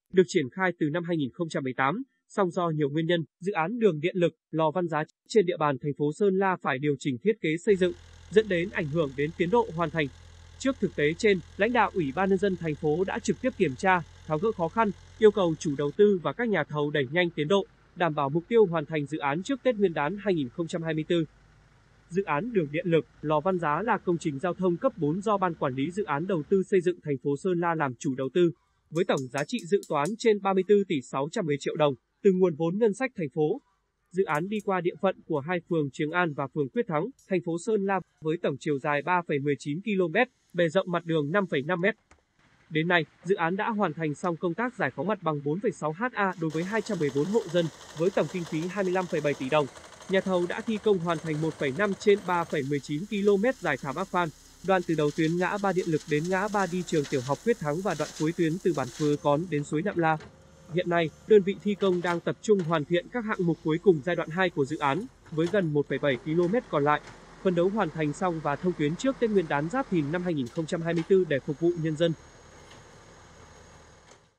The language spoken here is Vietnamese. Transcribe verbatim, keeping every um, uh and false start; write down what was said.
được triển khai từ năm hai nghìn không trăm mười tám, song do nhiều nguyên nhân, dự án đường điện lực Lò Văn Giá trên địa bàn thành phố Sơn La phải điều chỉnh thiết kế xây dựng, dẫn đến ảnh hưởng đến tiến độ hoàn thành. Trước thực tế trên, lãnh đạo Ủy ban nhân dân thành phố đã trực tiếp kiểm tra, tháo gỡ khó khăn, yêu cầu chủ đầu tư và các nhà thầu đẩy nhanh tiến độ, đảm bảo mục tiêu hoàn thành dự án trước Tết Nguyên đán hai nghìn không trăm hai mươi tư. Dự án đường điện lực Lò Văn Giá là công trình giao thông cấp bốn do Ban Quản lý Dự án Đầu tư xây dựng thành phố Sơn La làm chủ đầu tư, với tổng giá trị dự toán trên ba mươi tư tỷ sáu trăm mười triệu đồng từ nguồn vốn ngân sách thành phố. Dự án đi qua địa phận của hai phường Trường An và phường Quyết Thắng, thành phố Sơn La với tổng chiều dài ba phẩy mười chín ki lô mét, bề rộng mặt đường năm phẩy năm mét. Đến nay, dự án đã hoàn thành xong công tác giải phóng mặt bằng bốn phẩy sáu ha đối với hai trăm mười bốn hộ dân với tổng kinh phí hai mươi lăm phẩy bảy tỷ đồng. Nhà thầu đã thi công hoàn thành một phẩy năm trên ba phẩy mười chín ki lô mét giải Thảm Ác Phan, đoạn từ đầu tuyến ngã ba Điện lực đến ngã ba đi trường tiểu học Quyết Thắng và đoạn cuối tuyến từ bản Phứa Cón đến suối Nậm La. Hiện nay, đơn vị thi công đang tập trung hoàn thiện các hạng mục cuối cùng giai đoạn hai của dự án, với gần một phẩy bảy ki lô mét còn lại, phấn đấu hoàn thành xong và thông tuyến trước Tết Nguyên đán Giáp Thìn năm hai nghìn không trăm hai mươi tư để phục vụ nhân dân.